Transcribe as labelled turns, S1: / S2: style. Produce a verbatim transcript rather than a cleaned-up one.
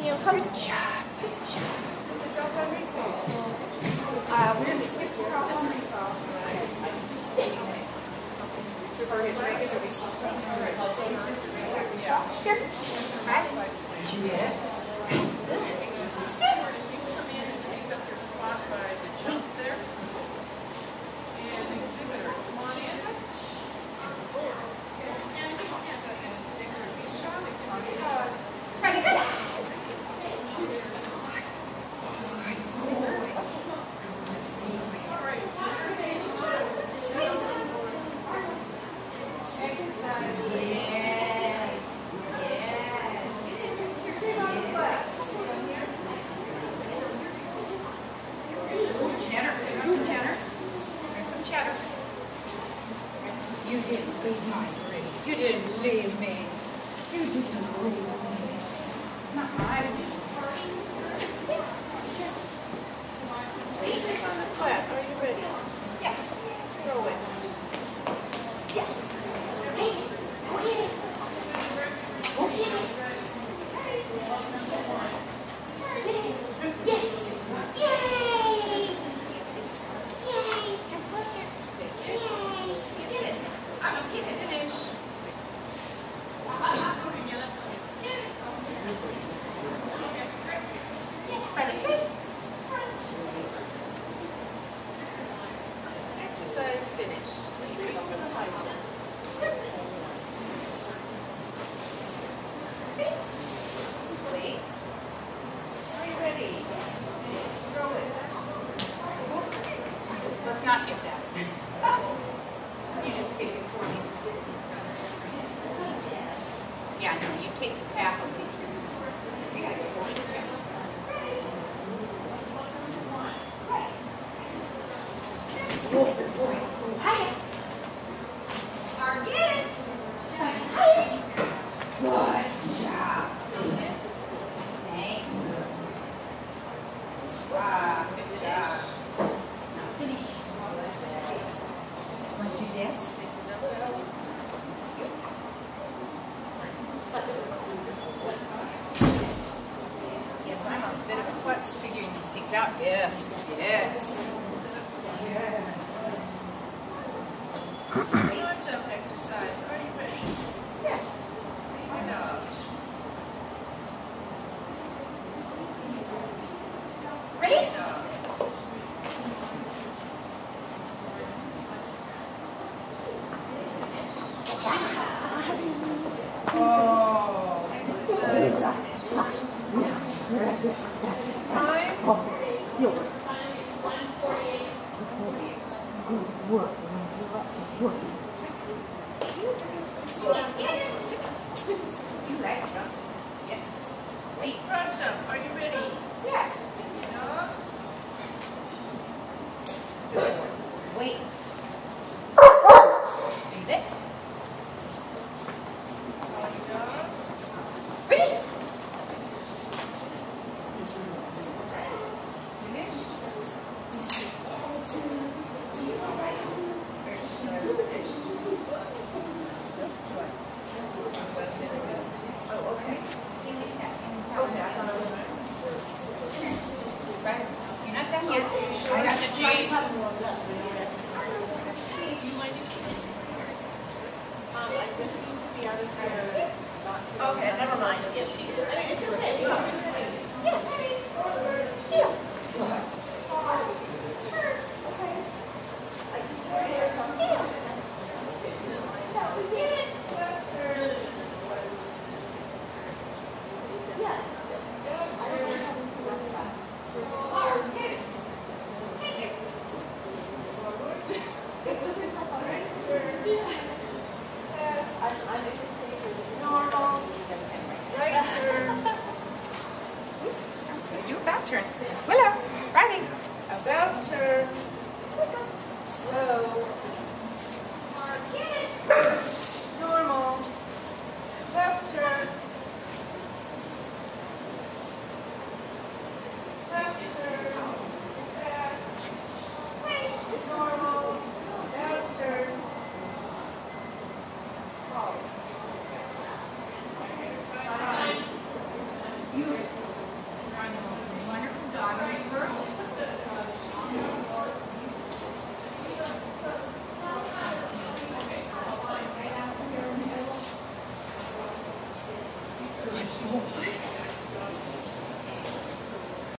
S1: You know, come. Good job. Good job. Good job on recall. Uh, we're going to skip this recall. For his regular recall. Yeah. Here. Right? Yes. You didn't leave my dream. You didn't leave me. You didn't leave me. Not I did. Wait on the flat. Are you ready? Yes. Throw it. Yes. Take it. Go get it. Go get it. Yes. Yay. Yay. Come closer. Yay. You did it. I'm going to keep it finished. Exercise finished. Wait. Are you ready? Throw it. Let's not get that. You just take it for me. Yeah, no, you take the path of these resistors. You gotta get forward to that. Whoa, whoa, hi. Target. Hi. Good job. Thank you. Wow, good job. Finish. Want to do this? Yes, I'm a bit of a klutz figuring these things out. Yes, yes. Yes. Arms up exercise. Are you ready? Yeah. Why not? Ready? Oh, exercise. Time?
S2: Good work. Good work.
S1: You like it? Yes. Wait. Arms up. Are you ready? Yeah. No. Good. Wait. Leave it. Ready? Oh, okay. Right. You're not done yet. I got the choice. Okay, never mind. Yes, she did. I mean, it's okay. Yes. Yeah. Go ahead.
S2: boy.